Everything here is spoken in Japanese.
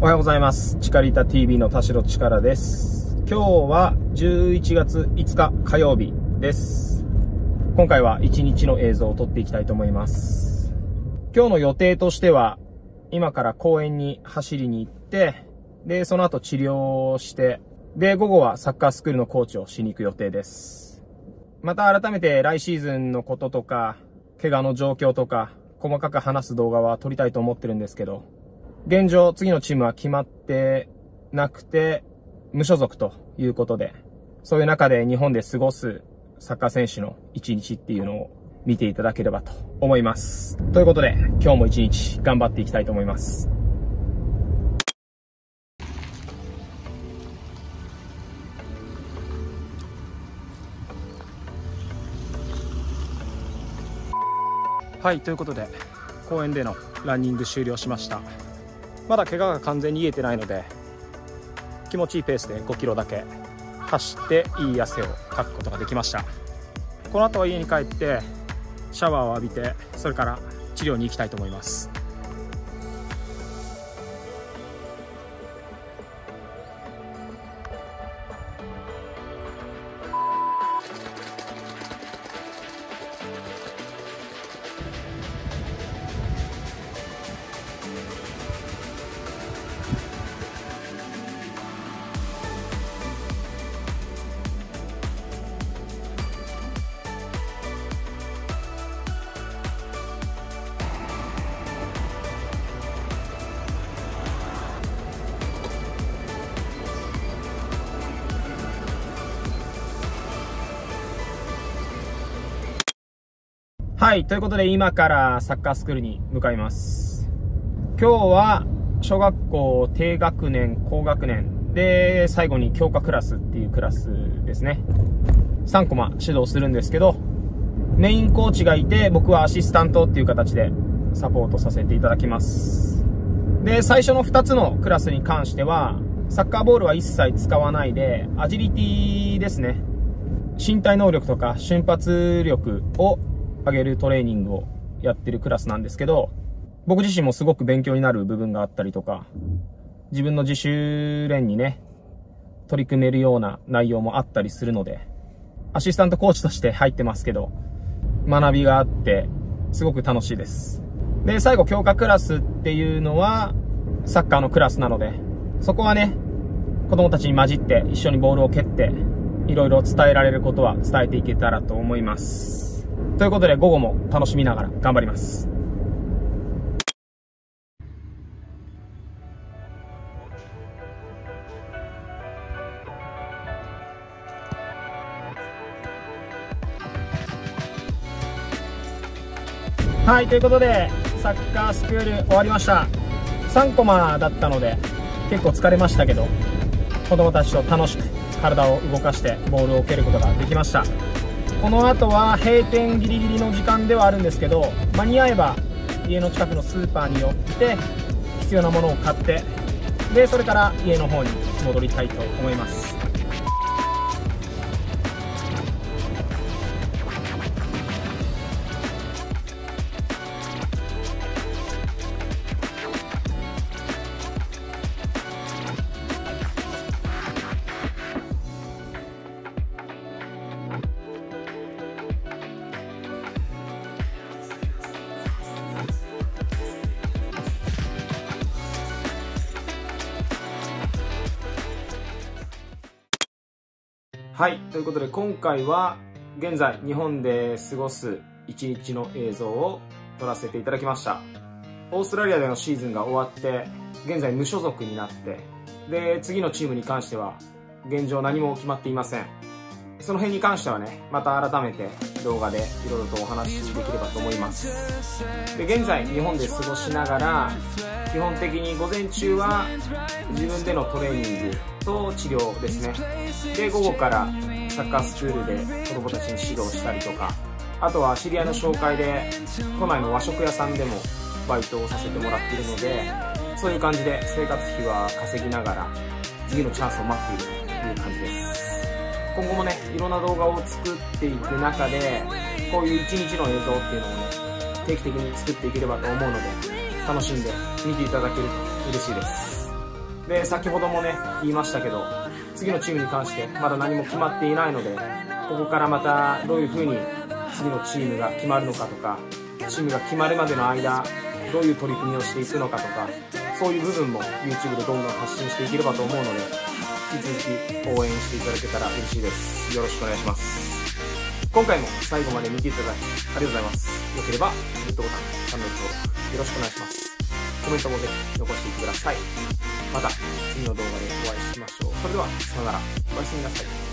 おはようございます。チカリタ TV の田代チカラです。今日は11月5日火曜日です。今回は1日の映像を撮っていきたいと思います。今日の予定としては、今から公園に走りに行って、で、その後治療をして、で、午後はサッカースクールのコーチをしに行く予定です。また改めて来シーズンのこととか、怪我の状況とか、細かく話す動画は撮りたいと思ってるんですけど、現状、次のチームは決まってなくて、無所属ということで、そういう中で日本で過ごすサッカー選手の一日っていうのを見ていただければと思います。ということで、今日も一日頑張っていきたいと思います。はい、ということで、公園でのランニング終了しました。まだ怪我が完全に癒えてないので、気持ちいいペースで5キロだけ走っていい汗をかくことができました。この後は家に帰ってシャワーを浴びて、それから治療に行きたいと思います。はい、ということで今からサッカースクールに向かいます。今日は小学校低学年、高学年で最後に強化クラスっていうクラスですね。3コマ指導するんですけど、メインコーチがいて僕はアシスタントっていう形でサポートさせていただきます。で、最初の2つのクラスに関してはサッカーボールは一切使わないでアジリティですね。身体能力とか瞬発力を上げるトレーニングをやってるクラスなんですけど、僕自身もすごく勉強になる部分があったりとか、自分の自主練にね、取り組めるような内容もあったりするので、アシスタントコーチとして入ってますけど、学びがあってすごく楽しいです。で、最後強化クラスっていうのはサッカーのクラスなので、そこはね、子供たちに混じって一緒にボールを蹴っていろいろ伝えられることは伝えていけたらと思います。ということで午後も楽しみながら頑張ります。はい、ということでサッカースクール終わりました。3コマだったので結構疲れましたけど、子供たちと楽しく体を動かしてボールを蹴ることができました。この後は閉店ギリギリの時間ではあるんですけど、間に合えば家の近くのスーパーに寄って必要なものを買って、でそれから家の方に戻りたいと思います。はい、ということで今回は現在日本で過ごす一日の映像を撮らせていただきました。オーストラリアでのシーズンが終わって現在無所属になって、で次のチームに関しては現状何も決まっていません。その辺に関してはね、また改めて動画でいろいろとお話しできればと思います。で、現在日本で過ごしながら基本的に午前中は自分でのトレーニングと治療ですね。で、午後からサッカースクールで子供たちに指導したりとか、あとは知り合いの紹介で都内の和食屋さんでもバイトをさせてもらっているので、そういう感じで生活費は稼ぎながら次のチャンスを待っているという感じです。今後もね、いろんな動画を作っていく中で、こういう一日の映像っていうのをね、定期的に作っていければと思うので、楽しんで見ていただけると嬉しいです。 で、先ほどもね、言いましたけど、次のチームに関してまだ何も決まっていないので、ここからまたどういう風に次のチームが決まるのかとか、チームが決まるまでの間、どういう取り組みをしていくのかとか、そういう部分も YouTube でどんどん発信していければと思うので、引き続き応援していただけたら嬉しいです。よろしくお願いします。今回も最後まで見ていただきありがとうございます。よければグッドボタン、チャンネル登録よろしくお願いします。コメントもぜひ残していってください。また次の動画でお会いしましょう。それではさよなら。おやすみなさい。